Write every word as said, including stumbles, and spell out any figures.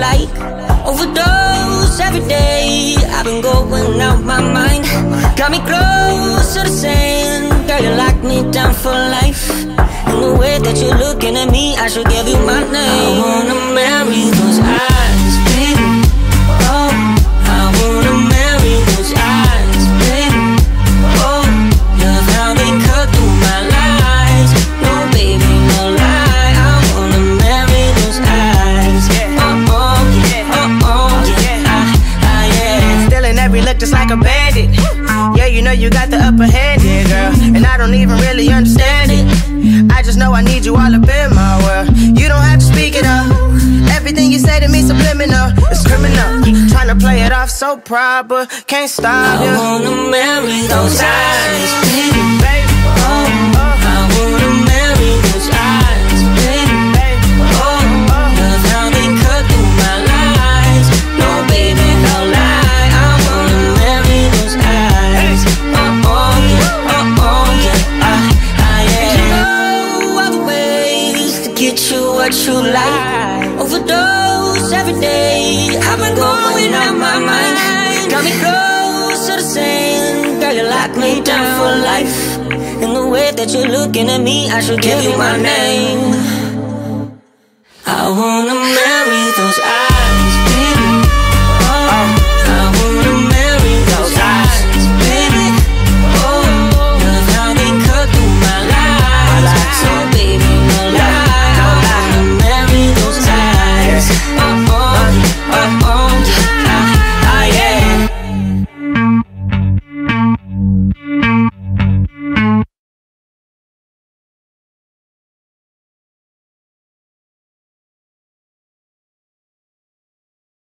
like overdose every day. I've been going out my mind, got me close to the sand. Girl, you lock me down for life. And the way that you're looking at me, I should give you my name. I wanna marry those eyes, baby. Oh, I wanna marry those eyes, baby. Oh, love how they cut through my lies. No, baby, no lie. I wanna marry those eyes. Oh, oh, yeah, oh, oh, yeah, ah, ah, yeah. Stealing every look just like a bandit. Yeah, you know you got the upper hand, yeah, girl. And I don't even really understand it. I just know I need you all up in my world. You don't have to speak it up. Everything you say to me subliminal. It's criminal. Tryna play it off so proud, but can't stop you. I wanna marry those eyes, baby. Oh, I wanna marry those eyes, baby. Oh, love how they cut through my lies. No, baby, no lie. I wanna marry those eyes. Oh, oh, yeah, oh, oh, yeah, ah, ah, yeah. You know all the ways to get you what you like. Overdose every day. I've been going out my mind, got me close to the sand. Girl, you lock me down for life. And the way that you're looking at me, I should give you my name. I wanna marry those eyes.